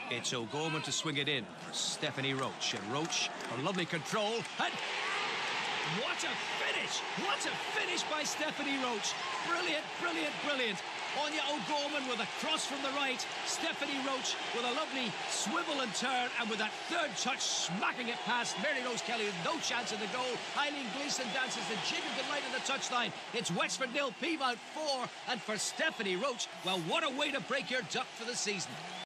It's O'Gorman to swing it in for Stephanie Roche. And Roche, a lovely control. And what a finish! What a finish by Stephanie Roche. Brilliant, brilliant, brilliant. Anya O'Gorman with a cross from the right. Stephanie Roche with a lovely swivel and turn, and with that third touch smacking it past Mary Rose Kelly with no chance in the goal. Eileen Gleeson dances the jig of delight on the touchline. It's Wexford 0, Peamount 4, and for Stephanie Roche, well, what a way to break your duck for the season.